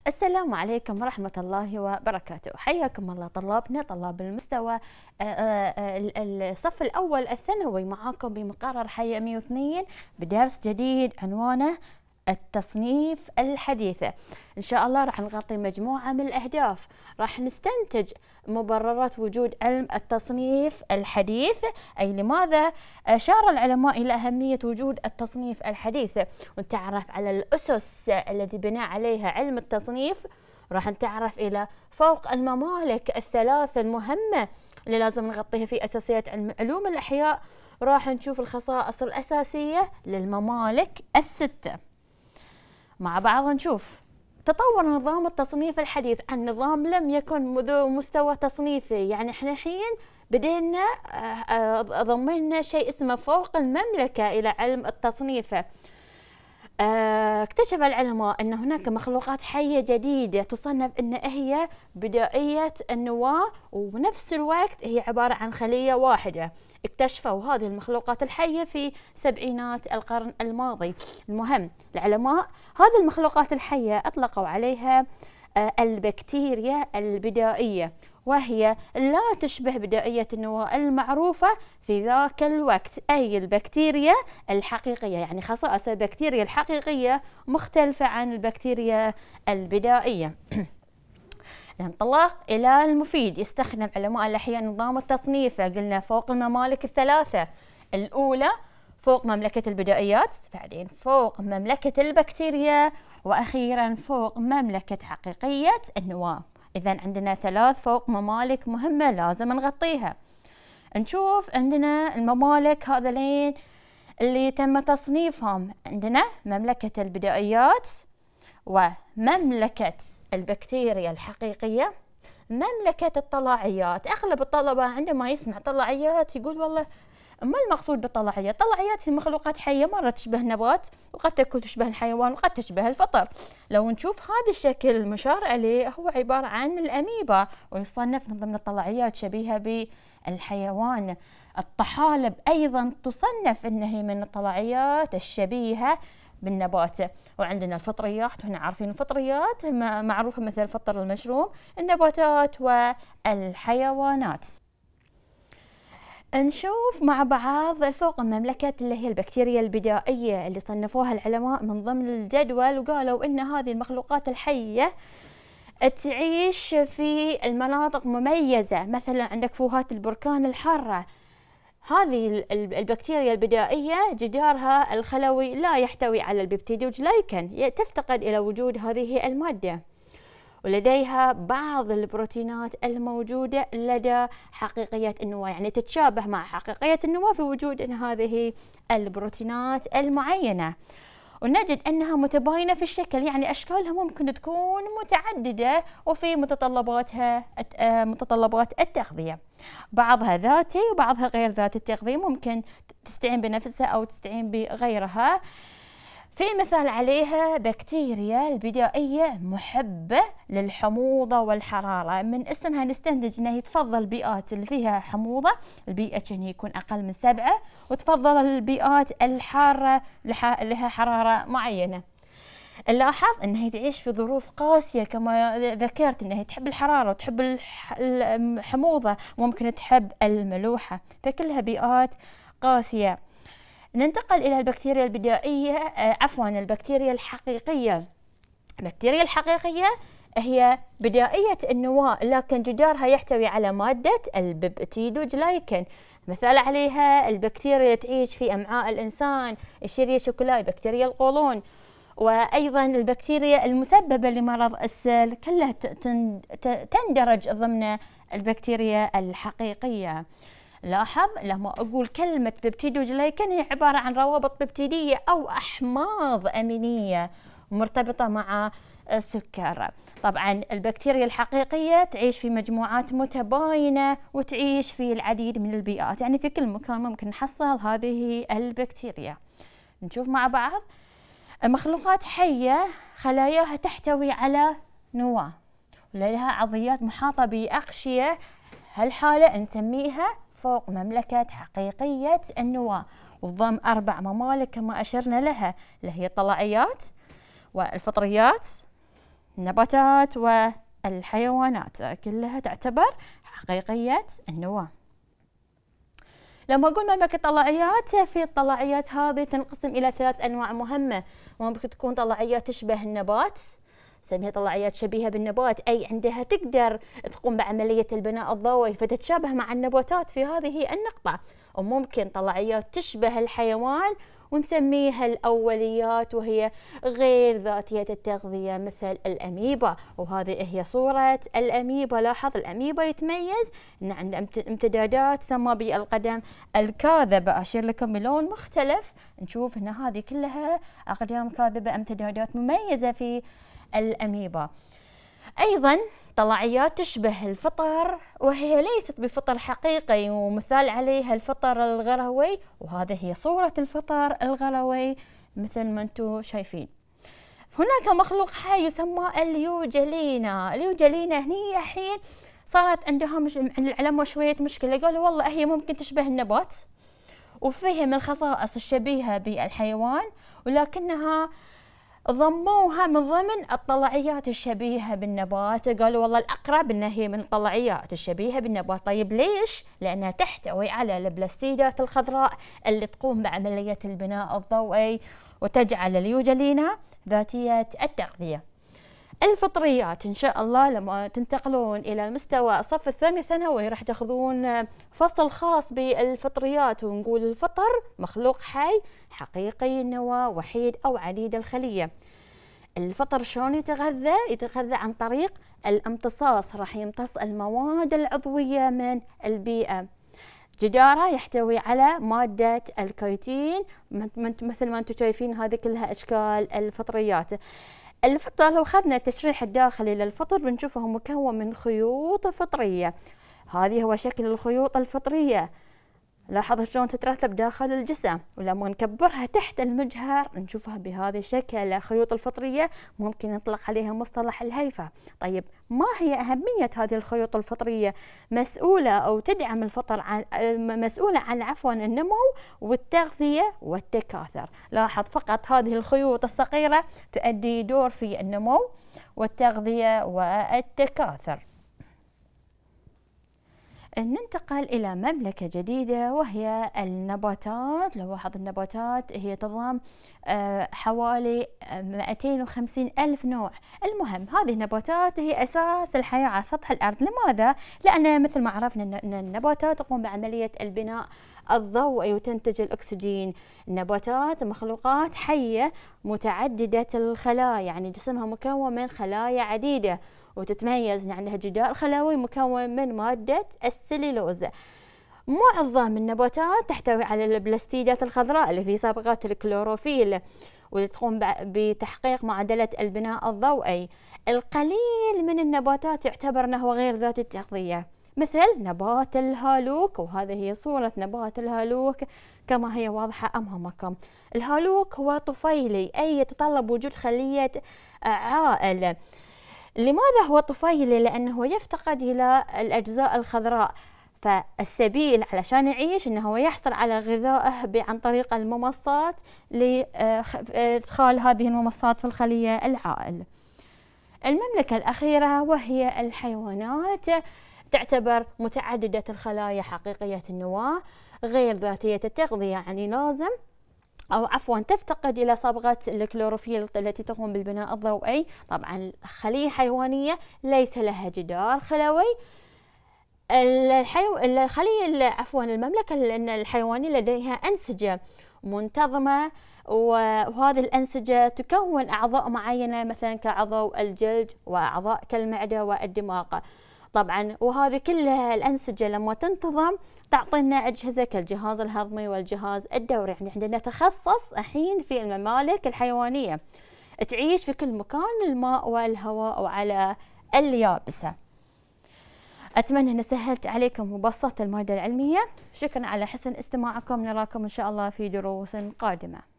السلام عليكم ورحمة الله وبركاته. حياكم الله طلابنا طلاب المستوى الصف الأول الثانوي. معاكم بمقرر حياة 102 بدرس جديد عنوانه التصنيف الحديث. إن شاء الله راح نغطي مجموعة من الأهداف، راح نستنتج مبررات وجود علم التصنيف الحديث، أي لماذا أشار العلماء إلى أهمية وجود التصنيف الحديث، ونتعرف على الأسس التي بنى عليها علم التصنيف. راح نتعرف إلى فوق الممالك الثلاث المهمة اللي لازم نغطيها في أساسيات علوم الأحياء. راح نشوف الخصائص الأساسية للممالك الستة. مع بعض نشوف تطور نظام التصنيف الحديث عن نظام لم يكن ذو مستوى تصنيفي. يعني احنا الحين بدينا ضمننا شيء اسمه فوق المملكة إلى علم التصنيف. اكتشف العلماء أن هناك مخلوقات حية جديدة تصنف أن هي بدائية النواة، وبنفس الوقت هي عبارة عن خلية واحدة. اكتشفوا هذه المخلوقات الحية في سبعينات القرن الماضي. المهم العلماء هذه المخلوقات الحية أطلقوا عليها البكتيريا البدائية، وهي لا تشبه بدائية النواة المعروفة في ذاك الوقت، أي البكتيريا الحقيقية. يعني خصائص البكتيريا الحقيقية مختلفة عن البكتيريا البدائية. الانطلاق إلى المفيد. يستخدم علماء الأحياء نظام التصنيف، قلنا فوق الممالك الثلاثة. الأولى فوق مملكة البدائيات، بعدين فوق مملكة البكتيريا، وأخيرا فوق مملكة حقيقية النواة. إذا عندنا ثلاث فوق ممالك مهمة لازم نغطيها. نشوف عندنا الممالك هذولين اللي تم تصنيفهم. عندنا مملكة البدائيات، ومملكة البكتيريا الحقيقية، مملكة الطلاعيات. أغلب الطلبة عندما يسمع طلاعيات يقول والله ما المقصود بالطلاعيات؟ الطلاعيات هي مخلوقات حية، مرة تشبه النبات، وقد تكون تشبه الحيوان، وقد تشبه الفطر. لو نشوف هذا الشكل المشار عليه هو عبارة عن الأميبا، ويصنف من ضمن الطلاعيات شبيهة بالحيوان. الطحالب أيضا تصنف أنها من الطلاعيات الشبيهة بالنبات. وعندنا الفطريات، وهنا عارفين الفطريات معروفة مثل الفطر المشروم، النباتات والحيوانات. نشوف مع بعض فوق المملكة اللي هي البكتيريا البدائية اللي صنفوها العلماء من ضمن الجدول، وقالوا إن هذه المخلوقات الحية تعيش في المناطق مميزة. مثلا عندك فوهات البركان الحارة. هذه البكتيريا البدائية جدارها الخلوي لا يحتوي على البيبتيدوجلايكان، تفتقد إلى وجود هذه المادة، ولديها بعض البروتينات الموجودة لدى حقيقية النواة، يعني تتشابه مع حقيقية النواة في وجود هذه البروتينات المعينة. ونجد أنها متباينة في الشكل، يعني أشكالها ممكن تكون متعددة، وفي متطلباتها متطلبات التغذية، بعضها ذاتي وبعضها غير ذات التغذية، ممكن تستعين بنفسها أو تستعين بغيرها. في مثال عليها بكتيريا البدائية محبة للحموضة والحرارة. من اسمها نستنتج أنها تفضل البيئات اللي فيها حموضة، البيئة كان يكون أقل من 7، وتفضل البيئات الحارة لها حرارة معينة. نلاحظ أنها تعيش في ظروف قاسية، كما ذكرت أنها تحب الحرارة وتحب الحموضة، وممكن تحب الملوحة، فكلها بيئات قاسية. ننتقل إلى البكتيريا البدائية، البكتيريا الحقيقية. البكتيريا الحقيقية هي بدائية النواة، لكن جدارها يحتوي على مادة البيبتيدوجلايكان. مثال عليها البكتيريا تعيش في أمعاء الإنسان، الشيريا كولاي، بكتيريا القولون، وأيضا البكتيريا المسببة لمرض السل، كلها تندرج ضمن البكتيريا الحقيقية. لاحظ لما أقول كلمة بيبتيدوجلايكان هي عبارة عن روابط بيبتيدية أو أحماض أمينية مرتبطة مع السكر. طبعا البكتيريا الحقيقية تعيش في مجموعات متباينة، وتعيش في العديد من البيئات، يعني في كل مكان ممكن نحصل هذه البكتيريا. نشوف مع بعض مخلوقات حية خلاياها تحتوي على نواة، ولها عضيات محاطة بأغشية، هالحالة نسميها فوق مملكة حقيقية النواة، وتضم 4 ممالك كما أشرنا لها، اللي هي الطلاعيات والفطريات النباتات والحيوانات كلها تعتبر حقيقية النواة. لما أقول مملكة طلائعيات، في الطلائعيات هذه تنقسم إلى 3 أنواع مهمة. ممكن تكون طلائعيات تشبه النبات، نسميها طلائعيات شبيهة بالنبات، أي عندها تقدر تقوم بعملية البناء الضوئي فتتشابه مع النباتات في هذه النقطة. وممكن طلائعيات تشبه الحيوان ونسميها الأوليات، وهي غير ذاتية التغذية مثل الأميبا، وهذه هي صورة الأميبا. لاحظ الأميبا يتميز أن عنده امتدادات تسمى بالقدم الكاذبة. أشير لكم بلون مختلف نشوف أن هذه كلها أقدام كاذبة، امتدادات مميزة في الأميبا. أيضا طلائعيات تشبه الفطر وهي ليست بفطر حقيقي، ومثال عليها الفطر الغروي، وهذه هي صورة الفطر الغروي مثل ما انتم شايفين. هناك مخلوق حي يسمى اليوجلينا. اليوجلينا هني الحين صارت عندها عند العلماء شوية مشكلة، قالوا والله هي ممكن تشبه النبات وفيها من الخصائص الشبيهة بالحيوان، ولكنها ضموها من ضمن الطلائعيات الشبيهة بالنبات. قالوا والله الأقرب أنها هي من الطلائعيات الشبيهة بالنبات. طيب ليش؟ لأنها تحتوي على البلاستيدات الخضراء اللي تقوم بعملية البناء الضوئي وتجعل اليوجلينا ذاتية التغذية. الفطريات إن شاء الله لما تنتقلون إلى المستوى الصف الثاني ثانوي راح تاخذون فصل خاص بالفطريات، ونقول الفطر مخلوق حي حقيقي النواة وحيد أو عديد الخلية. الفطر شلون يتغذى؟ يتغذى عن طريق الامتصاص، راح يمتص المواد العضوية من البيئة. جداره يحتوي على مادة الكيتين مثل ما انتم شايفين، هذه كلها أشكال الفطريات. الفطر لو أخذنا التشريح الداخلي للفطر بنشوفه مكون من خيوط فطرية. هذه هو شكل الخيوط الفطرية، لاحظ شلون تترتب داخل الجسم، ولما نكبرها تحت المجهر نشوفها بهذا الشكل. خيوط الفطرية ممكن نطلق عليها مصطلح الهيفا. طيب ما هي أهمية هذه الخيوط الفطرية؟ مسؤولة أو تدعم الفطر مسؤولة عن النمو والتغذية والتكاثر. لاحظ فقط هذه الخيوط الصغيرة تؤدي دور في النمو والتغذية والتكاثر. ننتقل إلى مملكة جديدة وهي النباتات. لو لاحظ النباتات هي تضم حوالي 250 ألف نوع. المهم هذه النباتات هي أساس الحياة على سطح الأرض. لماذا؟ لأن مثل ما عرفنا أن النباتات تقوم بعملية البناء الضوئي وتنتج الأكسجين. النباتات مخلوقات حية متعددة الخلايا، يعني جسمها مكون من خلايا عديدة، وتتميز ان عندها جدار خلوي مكون من مادة السليلوز. معظم النباتات تحتوي على البلاستيدات الخضراء اللي في صبغات الكلوروفيل، واللي تقوم بتحقيق معادلة البناء الضوئي. القليل من النباتات يعتبر انه غير ذات التغذية، مثل نبات الهالوك، وهذه هي صورة نبات الهالوك كما هي واضحة أمامكم. الهالوك هو طفيلي، أي يتطلب وجود خلية عائل. لماذا هو طفيلي؟ لأنه يفتقد إلى الأجزاء الخضراء، فالسبيل علشان يعيش أنه يحصل على غذائه عن طريق الممصات لإدخال هذه الممصات في الخلية العائل. المملكة الأخيرة وهي الحيوانات، تعتبر متعددة الخلايا حقيقية النواة غير ذاتية التغذية، يعني لازم أو عفوا تفتقد إلى صبغة الكلوروفيل التي تقوم بالبناء الضوئي. طبعا خلية حيوانية ليس لها جدار خلوي. المملكة الحيوانية لديها أنسجة منتظمة، وهذه الأنسجة تكون أعضاء معينة مثلا كعضو الجلد وأعضاء كالمعدة والدماغ. طبعا وهذه كلها الأنسجة لما تنتظم تعطينا أجهزة كالجهاز الهضمي والجهاز الدوري. يعني عندنا تخصص الحين في الممالك الحيوانية تعيش في كل مكان، الماء والهواء وعلى اليابسة. أتمنى أن سهلت عليكم وبسطت المادة العلمية. شكرا على حسن استماعكم، نراكم إن شاء الله في دروس قادمة.